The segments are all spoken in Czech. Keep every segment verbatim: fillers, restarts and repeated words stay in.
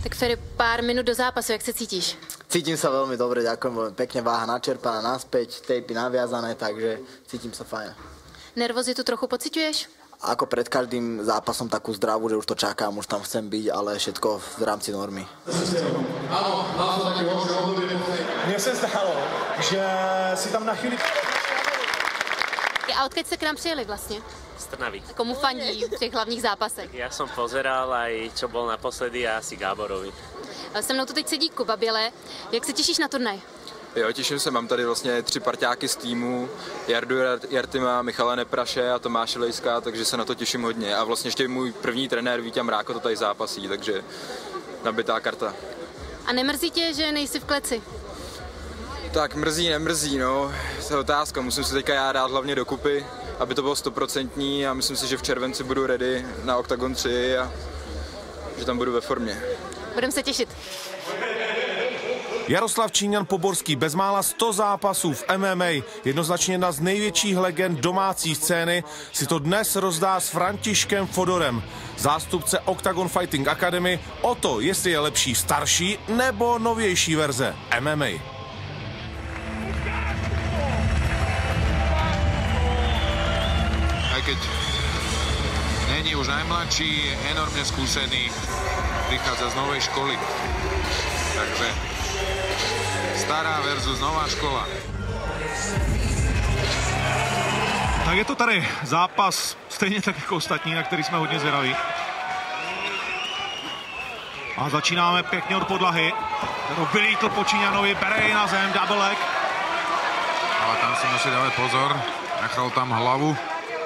Tak Ferry, pár minut do zápasu, jak se cítíš? Cítim sa veľmi dobre, ďakujem veľmi pekne, váha načerpaná naspäť, tejpy naviazané, takže cítim sa fajn. Nervozitu trochu pociťuješ? Ako pred každým zápasom takú zdravú, že už to čakám, už tam chcem byť, ale všetko v rámci normy. Áno, mal som také horšie obdobie. Mne sa zdalo, že si tam na chvíli... A odkud jste k nám přijeli vlastně? Z Trnavy. Komu fandí v těch hlavních zápasech? Ja som pozeral aj, čo bol naposledy, a asi Gáborovi. Se mnou tu teď sedí Kuba Běle. Jak se těšíš na turnaj? Jo, těším se, mám tady vlastně tři parťáky z týmu, Jardu Jartima, Michala Nepraše a Tomáše Lejska, takže se na to těším hodně. A vlastně ještě můj první trenér Víťa Mráko to tady zápasí, takže nabitá karta. A nemrzí tě, že nejsi v kleci? Tak mrzí, nemrzí, no, to je otázka, musím si teďka já dát hlavně dokupy, aby to bylo stoprocentní a myslím si, že v červenci budu ready na Octagon tři a že tam budu ve formě. Budeme se těšit. Jaroslav Číňan Poborský, bezmála sto zápasů v M M A, jednoznačně jedna z největších legend domácí scény, si to dnes rozdá s Františkem Fodorem, zástupce Octagon Fighting Academy, o to, jestli je lepší starší nebo novější verze M M A. Aj keď není už najmladší, je enormne skúsený, prichádza z novej školy. Takže stará versus nová škola. Tak je to tady zápas, stejně tak jako ostatní, na který jsme hodně zvědaví. A začínáme pěkně od podlahy. Vylítl po Číňanovi, bere jej na zem, double leg. Ale tam si musí dávať pozor, nechal tam hlavu.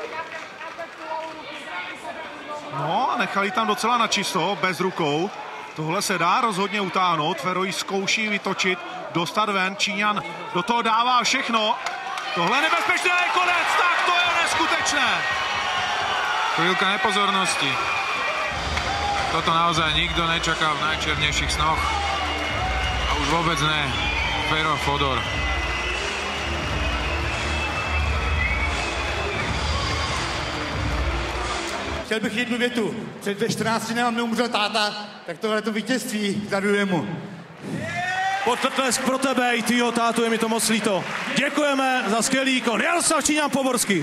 No a nechali tam docela načisto, bez rukou. Tohle se dá rozhodně utáhnout, Ferro ji zkouší vytočit, dostat ven, Číňan do toho dává všechno. Tohle je nebezpečné, je konec, tak to je neskutečné. Chvíľka nepozornosti. Toto naozaj nikto nečakal v najčernejších snoch. A už vôbec ne Ferro Fodor. Chtěl bych jednu větu. Před čtrnácti dny mnou umřel táta, tak tohle to vítězství darujeme. Potlesk pro tebe i tvýho tátu, je mi to moc líto. Děkujeme za skvělý výkon. Jaroslav Číňan Poborský.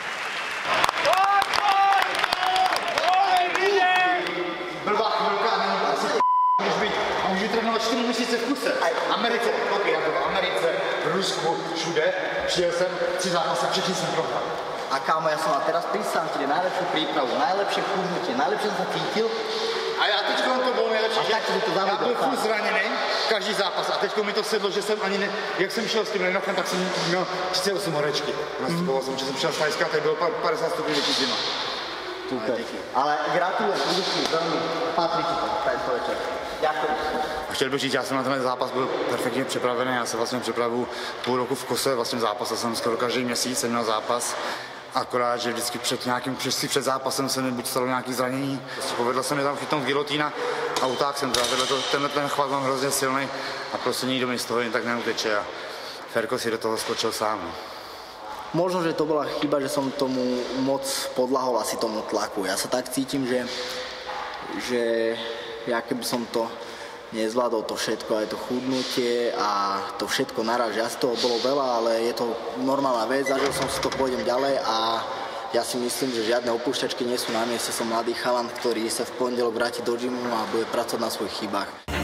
Blbá chvilka a není asi můžeš být a můžeš trénovat čtyři měsíce v kuse. V Americe, kolik jako v Americe, v Rusku, všude. Přijel jsem tři zápasy, všechny jsem prohrál. A kámo, ja som mal teraz prísam, kde najlepšiu prípravu, najlepšie chudnutie, najlepšie som sa cítil. A já teď to bylo nejlepší, že to já byl furt zraněný, každý zápas. A teď mi to sedlo, že jsem ani ne, jak jsem šel s tím lenochem, tak jsem měl třicet osm horečky. Nastupoval jsem, že jsem šel z Tajska, tady bylo padesát stupňů zima. Super. Ale gratulujem, Luďku, velmi patří ti to, tento večer. Děkuji. A chtěl bych říct, já jsem na ten zápas byl perfektně připravený, já se vlastně připravu půl roku v kose, vlastně zápasil jsem skoro každý měsíc, jsem měl zápas. Akorát, že vždycky před nějakým před, před zápasem se mi buď stalo nějaké zranění. Prostě povedlo se mi tam chytnout gilotína a utáhl jsem to. A tenhle ten chvat mám hrozně silný a prostě nikdo mi z toho jen tak neuteče. A Ferko si do toho skočil sám. No. Možno, že to bola chyba, že som tomu moc podľahol asi tomu tlaku. Ja sa tak cítim, že, že ja keby som to nezvládol to všetko, aj to chudnutie a to všetko naraz, že asi toho bolo veľa, ale je to normálna vec, zažil som si to, pôjdem ďalej a ja si myslím, že žiadne opúšťačky nie sú na mieste, som mladý chalan, ktorý sa v pondelok vráti do gymu a bude pracovať na svojich chybách.